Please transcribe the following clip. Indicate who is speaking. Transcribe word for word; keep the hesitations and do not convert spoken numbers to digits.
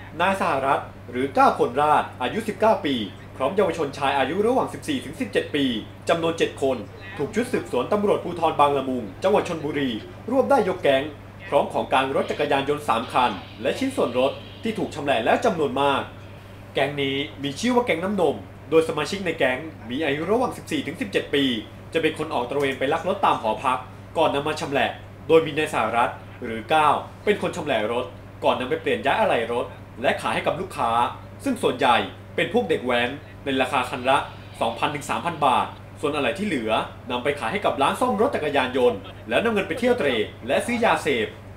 Speaker 1: นายสหรัฐหรือก้าวผลราชอายุ สิบเก้า ปีพร้อมเยาวชนชายอายุระหว่าง สิบสี่ ถึง สิบเจ็ด ปีจำนวน เจ็ด คนถูกชุดสืบสวนตำรวจภูธรบางละมุงจังหวัดชลบุรีรวบได้ยกแก๊งพร้อมของกลางรถจักรยานยนต์ สาม คันและชิ้นส่วนรถที่ถูกชำแหละแล้วจำนวนมากแก๊งนี้มีชื่อว่าแก๊งน้ำนมโดยสมาชิกในแก๊งมีอายุระหว่าง สิบสี่ ถึง สิบเจ็ด ปีจะเป็นคนออกตระเวนไปลักรถตามหอพักก่อนนำมาชำแหละโดยมีนายสหรัฐหรือก้าวเป็นคนชำแหละรถก่อนนำไปเปลี่ยนย้ายอะไหล่รถและขายให้กับลูกค้าซึ่งส่วนใหญ่เป็นพวกเด็กแว้นในราคาคันละ สองพัน ถึง สามพัน บาทส่วนอะไหล่ที่เหลือนำไปขายให้กับร้านซ่อมรถจักรยานยนต์แล้วนำเงินไปเที่ยวเตร่และซื้อยาเสพ